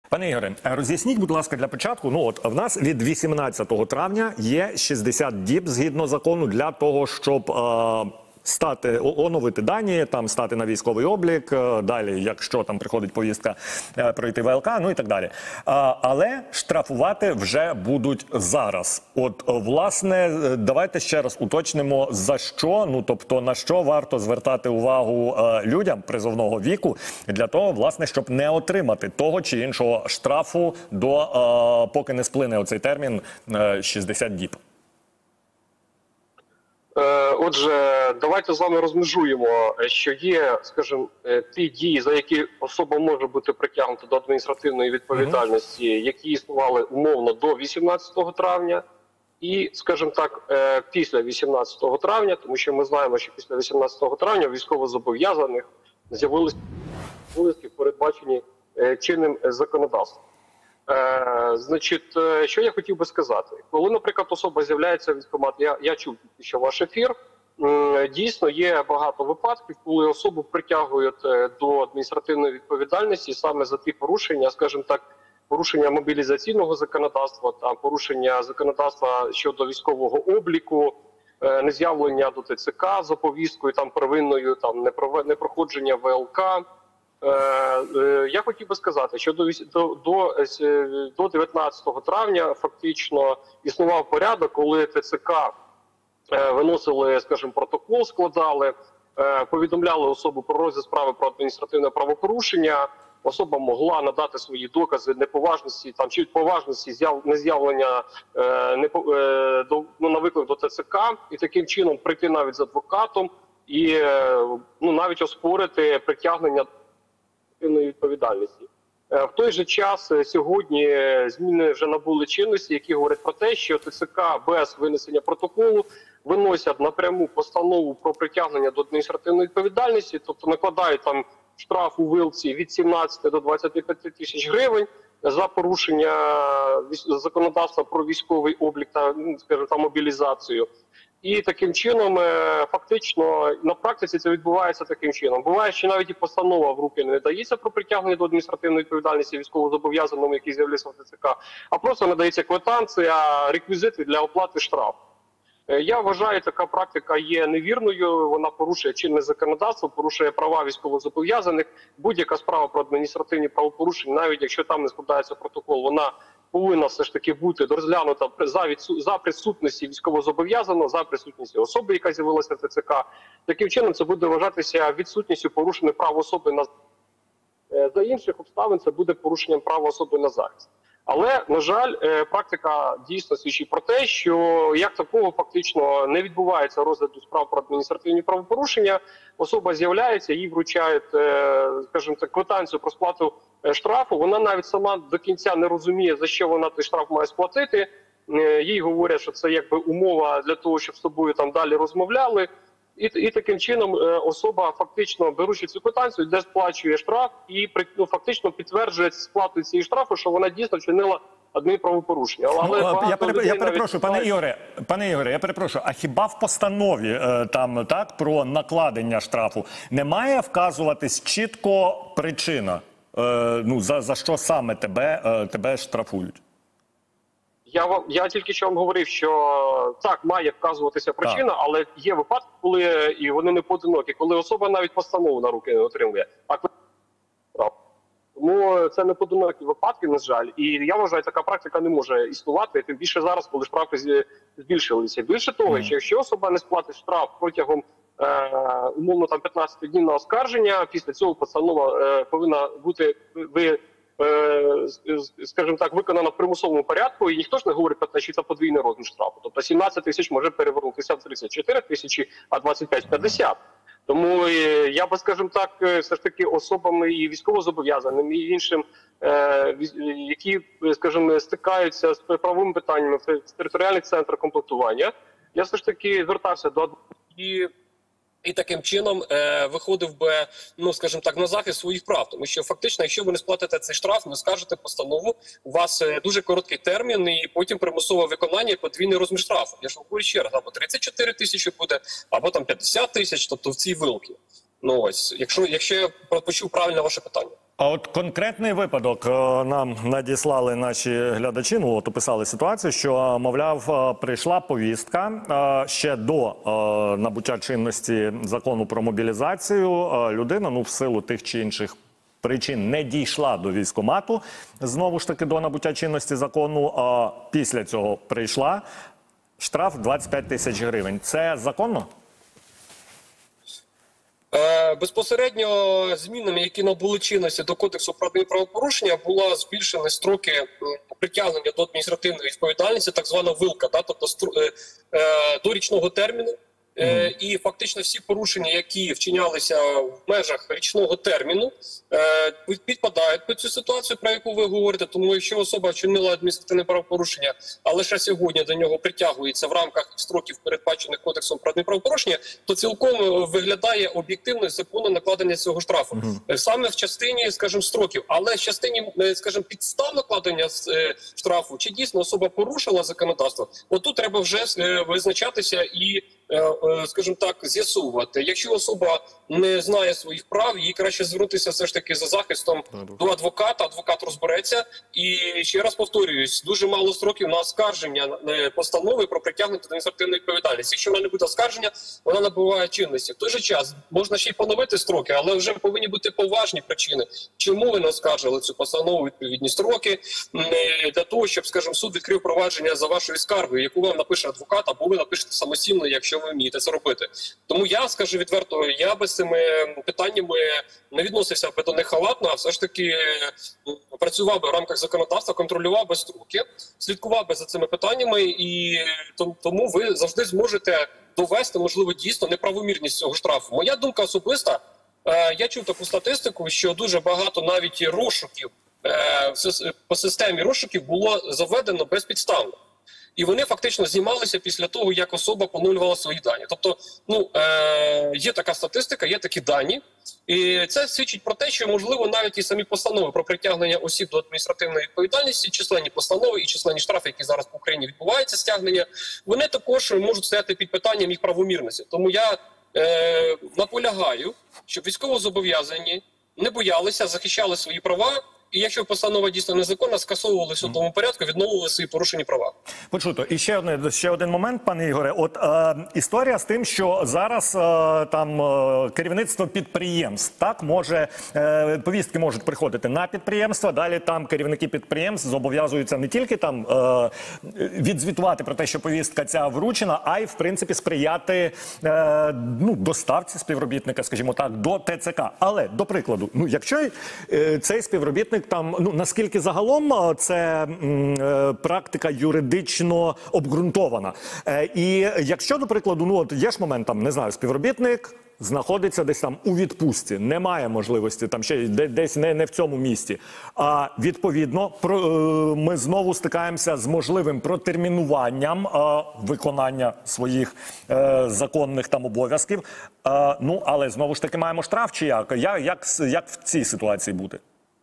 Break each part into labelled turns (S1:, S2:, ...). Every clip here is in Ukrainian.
S1: Пане Ігоре, роз'ясніть, будь ласка, для початку, в нас від 18 травня є 60 діб, згідно закону, для того, щоб оновити дані, стати на військовий облік, далі, якщо там приходить повістка, пройти ВЛК, і так далі. Але штрафувати вже будуть зараз. Власне, давайте ще раз уточнимо, за що, тобто на що варто звертати увагу людям призовного віку для того, власне, щоб не отримати того чи іншого штрафу поки не сплине оцей термін 60 діб.
S2: Отже, давайте з вами розмежуємо, що є, скажімо, ті дії, за які особа може бути притягнута до адміністративної відповідальності, які існували умовно до 18 травня, і, скажімо так, після 18 травня, тому що ми знаємо, що після 18 травня військовозобов'язаних з'явилися обов'язки, передбачені чинним законодавством. Значить, що я хотів би сказати? Коли, наприклад, особа з'являється в військкомат, я чув тільки що ваш ефір, дійсно є багато випадків, коли особу притягують до адміністративної відповідальності саме за ті порушення, скажімо так, порушення мобілізаційного законодавства, порушення законодавства щодо військового обліку, нез'явлення до ТЦК за повісткою, первинною, непроходження ВЛК. Я хотів би сказати, що до 19 травня фактично існував порядок, коли ТЦК виносили, скажімо, протокол, складали, повідомляли особу про розгляд справи про адміністративне правопорушення, особа могла надати свої докази неповажності чи поважності нез'явлення на виклик до ТЦК і таким чином прийти навіть з адвокатом і навіть оспорити притягнення відповідальності. В той же час сьогодні зміни вже набули чинності, які говорять про те, що ТЦК без винесення протоколу виносять напряму постанову про притягнення до адміністративної відповідальності, тобто накладають там штраф у вилці від 17 до 25 тисяч гривень за порушення законодавства про військовий облік та мобілізацію. І таким чином, фактично, на практиці це відбувається таким чином. Буває, що навіть і постанова в руки не дається про притягнення до адміністративної відповідальності військовозобов'язаному, який з'явився в ТЦК, а просто надається квитанція, реквізити для оплати штрафу. Я вважаю, така практика є невірною, вона порушує чинне законодавство, порушує права військовозобов'язаних. Будь-яка справа про адміністративні правопорушення, навіть якщо там не складається протокол, вона повинна все ж таки бути розглянута за присутності військовозобов'язаного, за присутності особи, яка з'явилася в ТЦК. Таким чином це буде вважатися відсутністю порушення прав особи на захист. За інших обставин це буде порушенням права особи на захист. Але, на жаль, практика дійсно свідчить про те, що як такого фактично не відбувається розгляду справ про адміністративні правопорушення. Особа з'являється, їй вручають, скажімо так, квитанцію про сплату штрафу. Вона навіть сама до кінця не розуміє, за що вона той штраф має сплатити. Їй говорять, що це якби умова для того, щоб з тобою там далі розмовляли. І таким чином особа фактично, беручи цю квитанцію, де сплачує штраф і фактично підтверджує сплату цієї штрафу, що вона дійсно вчинила адмінправопорушення.
S1: Я перепрошую, пане Ігоре, я перепрошую, а хіба в постанові про накладення штрафу не має вказуватись чітко причина, за що саме тебе штрафують?
S2: Я тільки що вам говорив, що так, має вказуватися причина, але є випадки, коли, і вони не поодинокі, коли особа навіть постанову на руки не отримує. Тому це не поодинокі випадки, на жаль. І я вважаю, така практика не може існувати, тим більше зараз, коли штрафи збільшилися. Більше того, що якщо особа не сплатить штраф протягом умовно 15 днів на оскарження, після цього постанова повинна бути скажімо так, виконана в примусовому порядку, і ніхто ж не говорить про те, що це подвійний розмір штрафу. Тобто 17 тисяч може перевернутися в 34 тисячі, а 25 – 50. Тому я би, скажімо так, все ж таки особами і військовозобов'язаними, і іншим, які, скажімо, стикаються з правовими питаннями в територіальних центрах комплектування, я все ж таки звертався до адвокатів і таким чином виходив би, скажімо так, на захист своїх прав. Тому що фактично, якщо ви не сплатите цей штраф, не скажете постанову, у вас дуже короткий термін і потім примусове виконання і подвійний розмір штрафу. Я ж вам говорю ще раз, або 34 тисячі буде, або там 50 тисяч, тобто в цій вилці. Якщо я почув правильно ваше питання.
S1: А от конкретний випадок нам надіслали наші глядачі, ну от описали ситуацію, що, мовляв, прийшла повістка ще до набуття чинності закону про мобілізацію. Людина, ну в силу тих чи інших причин не дійшла до військкомату, знову ж таки до набуття чинності закону, а після цього прийшла, штраф 25 тисяч гривень. Це законно?
S2: Безпосередньо змінами, які набули чинності до Кодексу про адмінправопорушення, було збільшені строки притягнення до адміністративної відповідальності, так звана вилка, тобто до річного терміну. І фактично всі порушення, які вчинялися в межах річного терміну, підпадають під цю ситуацію, про яку ви говорите. Тому якщо особа вчинила адміністративне правопорушення, а лише сьогодні до нього притягується в рамках строків, передбачених Кодексом про адмінправопорушення, то цілком виглядає об'єктивно і законно накладення цього штрафу. Саме в частині, скажімо, строків, але в частині, скажімо, підстав накладення штрафу, чи дійсно особа порушила законодавство, отут треба вже визначатися і, скажімо так, з'ясовувати. Якщо особа не знає своїх прав, їй краще звернутися все ж таки за захистом до адвоката, адвокат розбереться. І ще раз повторююсь, дуже мало строків на оскарження постанови про притягнення до адміністративної відповідальності. Якщо вона не буде оскарження, вона набуває чинності. В той же час можна ще й поновити строки, але вже повинні бути поважні причини, чому ви не оскаржили цю постанову, відповідні строки, для того, щоб, скажімо, суд відкрив провадження за вашою скаргою, яку вам напише адвокат, або ви напишете самостійно, якщо ви вмієте це робити. Тому я, скажу відверто, я би з цими питаннями не відносився би до них халатно, а все ж таки працював би в рамках законодавства, контролював би строки, слідкував би за цими питаннями, і тому ви завжди зможете довести, можливо, дійсно неправомірність цього штрафу. Моя думка особиста, я чув таку статистику, що дуже багато навіть розшуків по системі розшуків було заведено безпідставно. І вони фактично знімалися після того, як особа поновлювала свої дані. Тобто, є така статистика, є такі дані, і це свідчить про те, що, можливо, навіть і самі постанови про притягнення осіб до адміністративної відповідальності, численні постанови і численні штрафи, які зараз по Україні відбуваються, стягнення, вони також можуть стояти під питанням їх правомірності. Тому я наполягаю, щоб військовозобов'язані не боялися, захищали свої права, і якщо постанова дійсно незаконна, скасовували в судовому порядку, відновлювали свої порушені права.
S1: Почуто. І ще один момент, пане Ігоре. От історія з тим, що зараз керівництво підприємств, так, може, повістки можуть приходити на підприємства, далі там керівники підприємств зобов'язуються не тільки там відзвітувати про те, що повістка ця вручена, а й, в принципі, сприяти доставці співробітника, скажімо так, до ТЦК. Але, до прикладу, якщо цей співробітник там, наскільки загалом це практика юридично обґрунтована. І якщо, до прикладу, є ж момент, там, не знаю, співробітник знаходиться десь там у відпустці, немає можливості там ще десь не в цьому місті. А відповідно, ми знову стикаємося з можливим протермінуванням виконання своїх законних там обов'язків. Але знову ж таки маємо штраф чи як? Як в цій ситуації бути?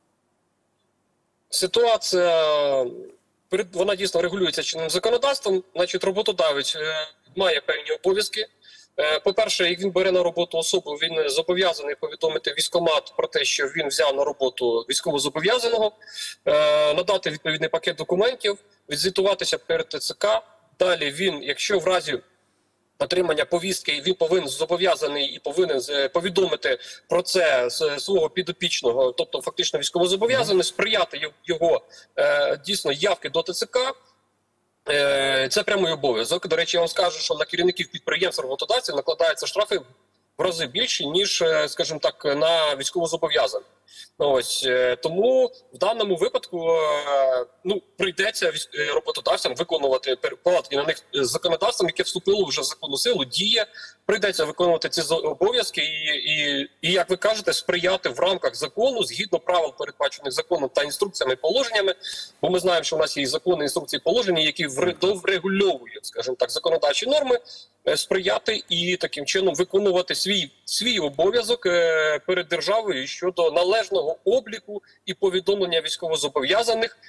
S2: Ситуація, вона дійсно регулюється чинним законодавством. Значить, роботодавець має певні обов'язки. По-перше, як він бере на роботу особу, він зобов'язаний повідомити військкомат про те, що він взяв на роботу військовозобов'язаного, надати відповідний пакет документів, відзвітуватися перед ТЦК. Далі він, якщо в разі отримання повістки, він повинен зобов'язаний і повинен повідомити про це свого підопічного, тобто фактично військовозобов'язаний, сприяти його дійсно явки до ТЦК. Це прямий обов'язок. До речі, я вам скажу, що на керівників підприємств, роботодавців накладаються штрафи в рази більші, ніж, скажімо так, на військовозобов'язаних. Тому в даному випадку прийдеться роботодавцям виконувати покладені на них законодавством, яке вступило вже в законну силу, діє. Прийдеться виконувати ці обов'язки і, як ви кажете, сприяти в рамках закону, згідно правил, передбачених законом та інструкціями і положеннями. Бо ми знаємо, що в нас є закони, інструкції, положення, які врегульовують, скажімо так, законодавчі норми, сприяти і таким чином виконувати свій обов'язок перед державою щодо належного обліку і повідомлення військовозобов'язаних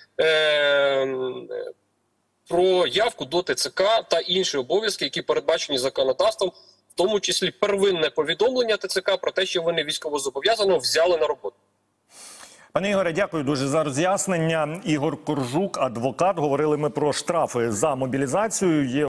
S2: про явку до ТЦК та інші обов'язки, які передбачені законодавством, в тому числі первинне повідомлення ТЦК про те, що вони військовозобов'язаного взяли на роботу.
S1: Пане Ігоре, дякую дуже за роз'яснення. Ігор Коржук, адвокат. Говорили ми про штрафи за мобілізацію. Є